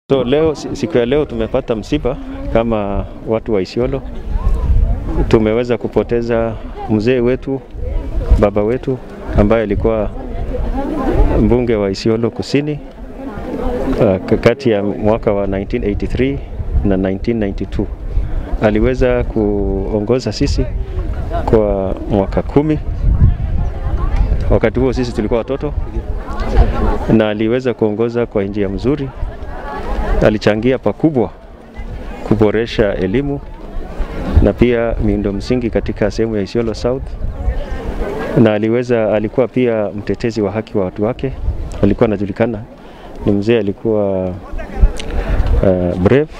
So leo, siku ya leo tumepata msiba kama watu wa Isiolo. Tumeweza kupoteza mzee wetu, baba wetu ambaye alikuwa mbunge wa Isiolo Kusini kati ya mwaka wa 1983 na 1992. Aliweza kuongoza sisi kwa mwaka 10. Wakati huo sisi tulikuwa watoto, na aliweza kuongoza kwa njia mzuri. Alichangia pakubwa kuboresha elimu na pia miundo msingi katika sehemu ya Isiolo South, na alikuwa pia mtetezi wa haki wa watu wake. Alikuwa anajulikana, ni mzee alikuwa brave.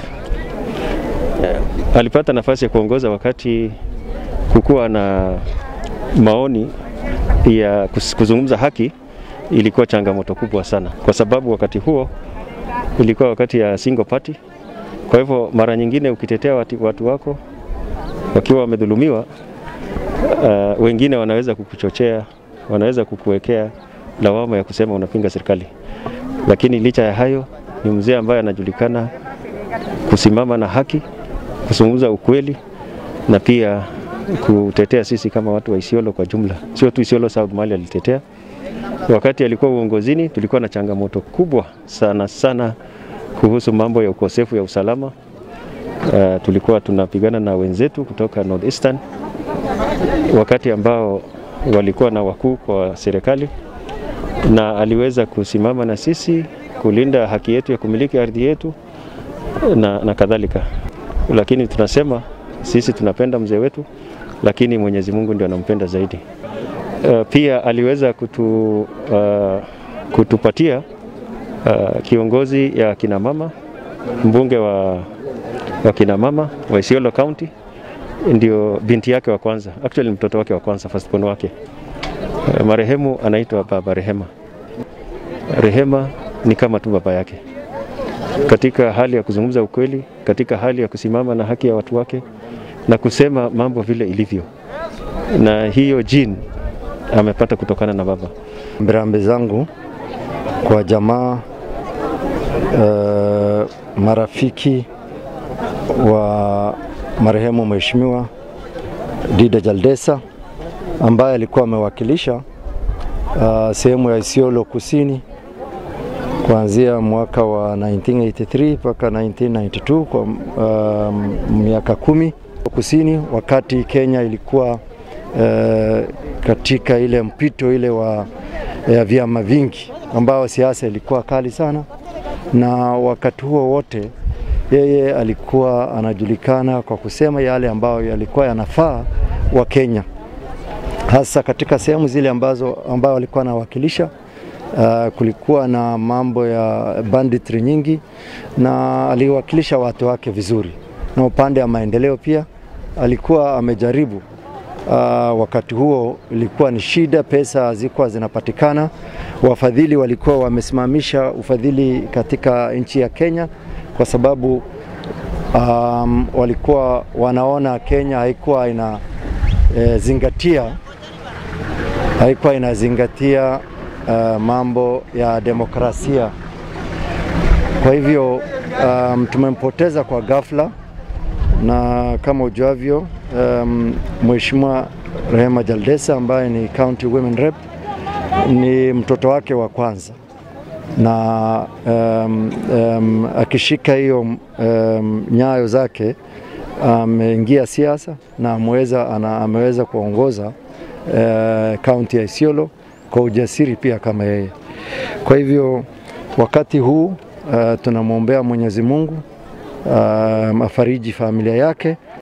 Alipata nafasi ya kuongoza wakati kukuwa na maoni ya kuzungumza haki. Ilikuwa changamoto kubwa sana, kwa sababu wakati huo ilikuwa wakati ya single party. Kwa hivyo mara nyingine ukitetea watu wako wakiwa wamedhulumiwa, wengine wanaweza kukuchochea, wanaweza kukuwekea lawama ya kusema unapinga serikali. Lakini licha ya hayo, ni mzee ambaye anajulikana kusimama na haki, kuzungumza ukweli, na pia kutetea sisi kama watu wa Isiolo kwa jumla. Sio tu Isiolo South mali alitetea. Wakati alikuwa uongozini, tulikuwa na changamoto kubwa sana kuhusu mambo ya ukosefu ya usalama. Tulikuwa tunapigana na wenzetu kutoka Northeastern, wakati ambao walikuwa na wakuu kwa serikali, na aliweza kusimama na sisi kulinda haki yetu ya kumiliki ardhi yetu na kadhalika. Lakini tunasema sisi tunapenda mzee wetu, lakini Mwenyezi Mungu ndiye anampenda zaidi. Pia aliweza kutupatia kiongozi ya kina mama, mbunge wa kina mama wa Isiolo County. Ndio binti yake wa kwanza, actually mtoto wake wa kwanza, first born wake. Marehemu anaitwa Baba Rehema. Rehema ni kama tu baba yake, katika hali ya kuzungumza ukweli, katika hali ya kusimama na haki ya watu wake na kusema mambo vile ilivyo. Na hiyo jini amepata kutokana na baba. Rambirambi zangu kwa jamaa, marafiki wa marehemu Mheshimiwa Dida Jaldesa, ambaye alikuwa amewakilisha sehemu ya Isiolo Kusini kuanzia mwaka wa 1983 mpaka 1992, kwa miaka 10 kusini, wakati Kenya ilikuwa katika ile mpito ile wa vyama vingi ambao siasa ilikuwa kali sana. Na wakati huo wote yeye alikuwa anajulikana kwa kusema yale ambayo yalikuwa yanafaa wa Kenya, hasa katika sehemu zile ambao alikuwa anawakilisha. Kulikuwa na mambo ya banditry nyingi, na aliwakilisha watu wake vizuri. Na upande wa maendeleo pia alikuwa amejaribu. Wakati huo ilikuwa ni shida, pesa hazikuwa zinapatikana. Wafadhili walikuwa wamesimamisha ufadhili katika nchi ya Kenya, kwa sababu walikuwa wanaona Kenya haikuwa inazingatia mambo ya demokrasia. Kwa hivyo tumempoteza kwa ghafla, na kama ujuavyo, Mheshimiwa Rehema Jaldesa ambaye ni County Women Rep ni mtoto wake wa kwanza, na akishika hiyo nyayo zake ameingia siasa na ameweza kuongoza county ya Isiolo kwa ujasiri pia kama yeye. Kwa hivyo wakati huu tunamwombea Mwenyezi Mungu afariji familia yake.